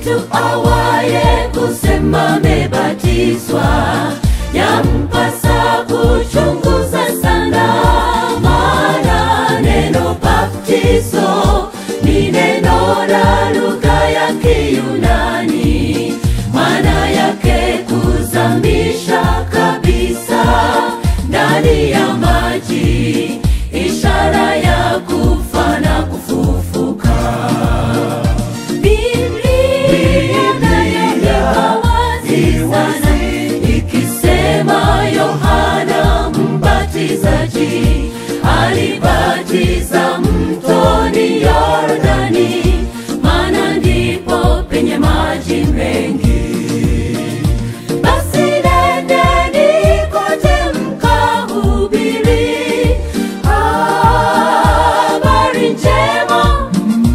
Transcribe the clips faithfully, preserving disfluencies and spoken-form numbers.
Mtu awaye kusema amebatizwa, yampasa kuchunguza sana, maana neno baptizo ni neno la lugha ya Kiyunani, maana yake kuzamisha kabisa ndani ya maji, ishara ya kufa na kufufuka. Yohana Mbatizaji alibatiza mtoni Yordani, maana ndipo penye maji mengi. Basi nendeni kote mkahubiri habari njema,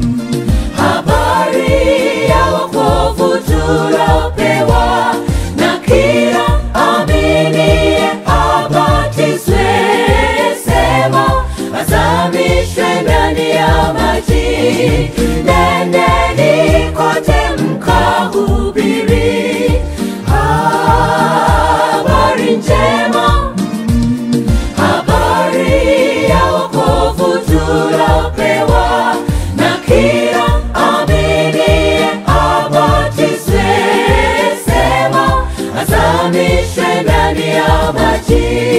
habari ya wokovu tulopewa, na kila aminiye abatizwe, sema azamishwe ndani ya maji. Nendeni kote mkahubiri habari njema, habari ya wokovu tulopewa, na kila aminiye abatizwe, sema azamishwe ndani ya maji.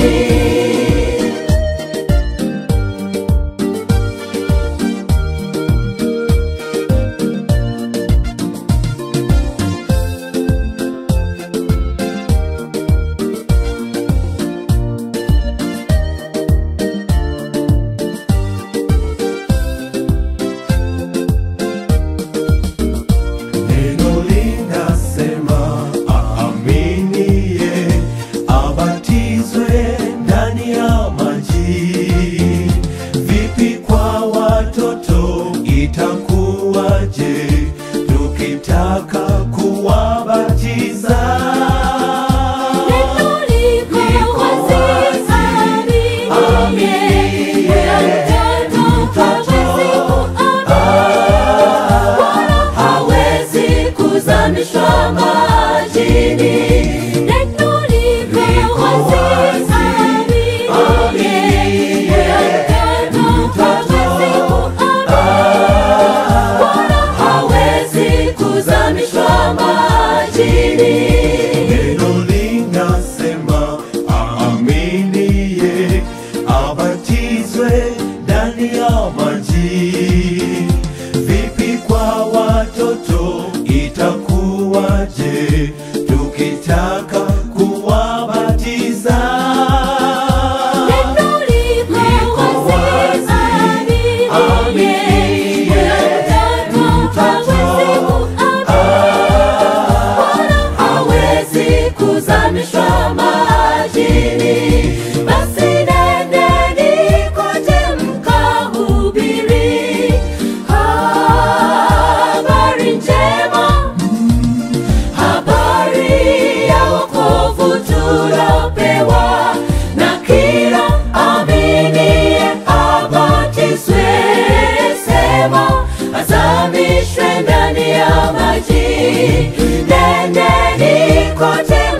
Nendeni kote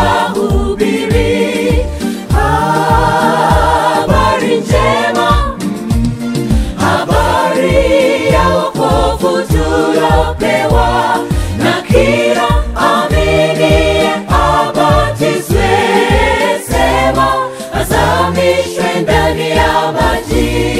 mkahubiri habari njema, habari ya wokovu tulopewa, na kila aminiye abatizwe, sema azamishwe ndani ya maji.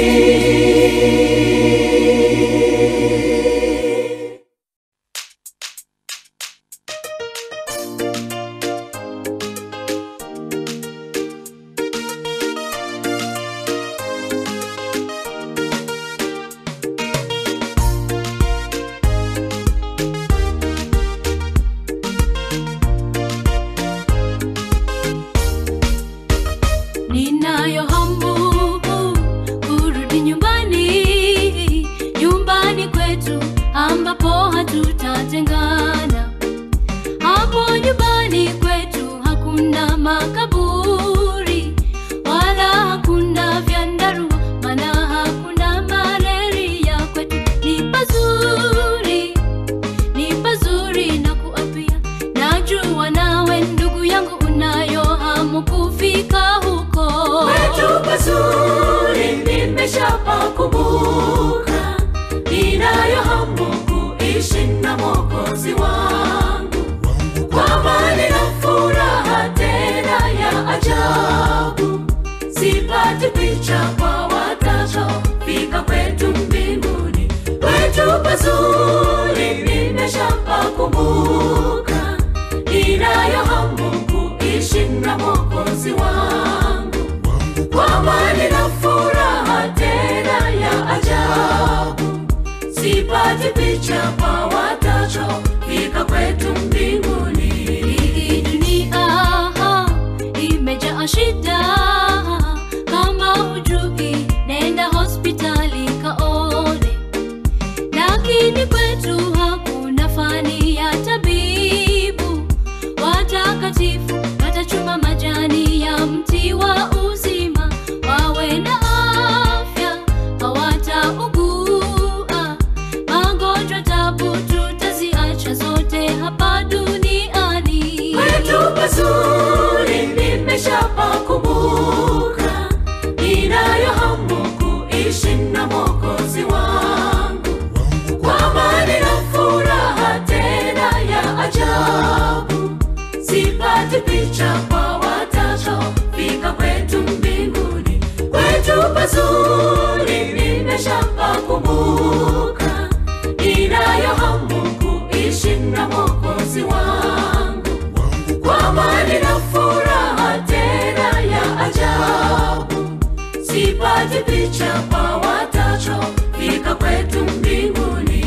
pazuri nimeshapakumbuka, ninayo hamu kuishi na Mwokozi wangu, kwa amani na furaha tena ya ajabu. Sipati picha kwa watacho fika kwetu mbinguni. Hii dunia imejaa shida, kama hujui nenda hospitali kaone. Lakini kwetu hakuna fani ya tabibu, watakatifu watachuma majani ya mti wa uzima, wawe na afya hawataugua. Magonjwa tabu tutaziacha zote hapa duniani. Kwetu pazuri nimeshapakumbuka, ninayo hamu kuishi na Mwokozi wangu, kwa amani na furaha tena ya ajabu. Sipati picha kwa watacho fika kwetu mbinguni. Kwetu pazuri nimeshapakumbuka, ninayo hamu kuishi na Mwokozi wangu, kwa amani na furaha tena ya ajabu. Sipati picha kwa watacho fika kwetu mbinguni.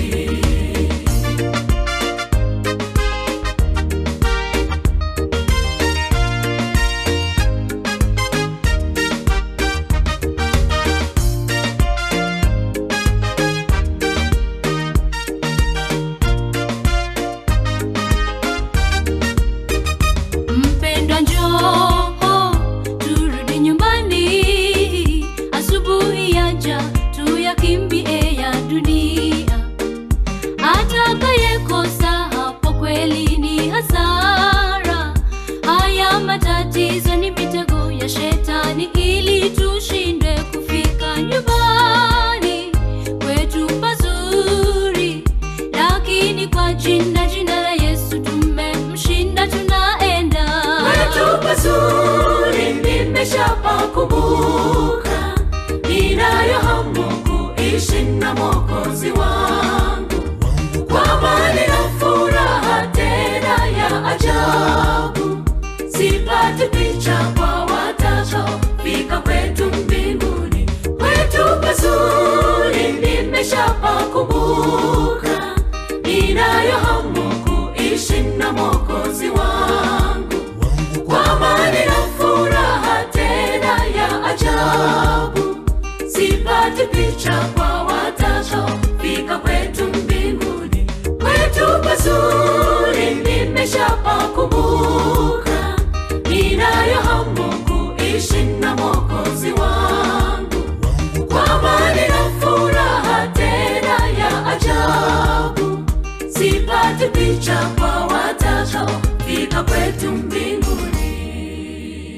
Mpendwa njoo turudi nyumbani, asubuhi yaja tuyakimbie ya dunia. Atakayekosa hapo kweli ni hasara. Haya matatizo ni mitego ya shetani ili tushinde kufika nyumbani kwetu pazuri. Lakini kwa jina jina la Yesu tumemshinda, tunaenda. Kwetu pazuri nimeshapakumbuka, ninayo hamu kuishi na Mwokozi wangu, kwa amani na furaha tena ya ajabu. Sipati picha kwa watacho fika kwetu mbinguni. Kwetu pazuri nimeshapakumbuka, ninayo hamu kuishi na Mwokozi wangu, kwa amani na furaha tena ya ajabu. Sipati picha kwa watacho fika kwetu mbinguni. Kwetu pazuri nimeshapakumbuka, ninayo hamu kuishi na Mwokozi wangu, kwa amani na furaha tena ya ajabu. Sipati picha kwa watacho fika kwetu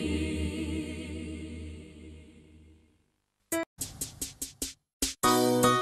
mbinguni.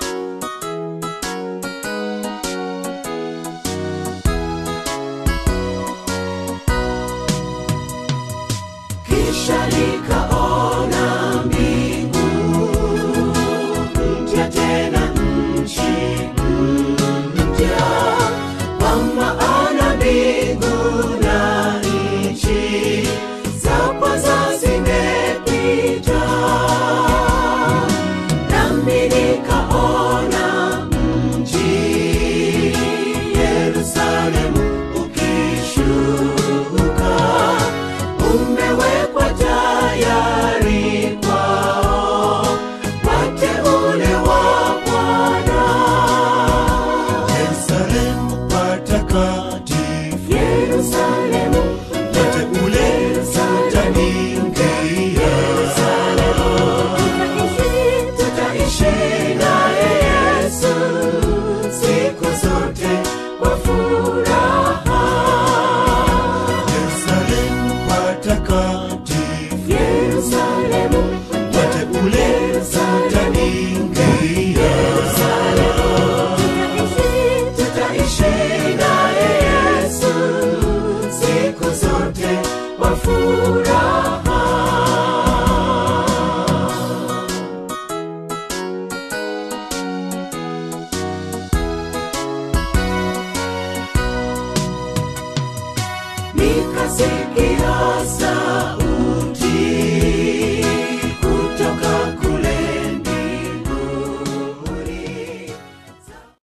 nasikia